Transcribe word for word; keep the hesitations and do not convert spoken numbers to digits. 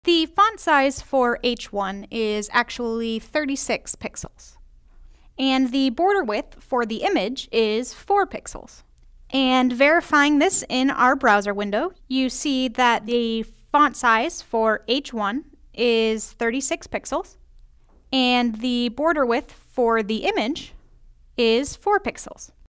The font size for H one is actually thirty-six pixels. And the border width for the image is four pixels. And verifying this in our browser window, you see that the font size for H one is thirty-six pixels, and the border width for the image is four pixels.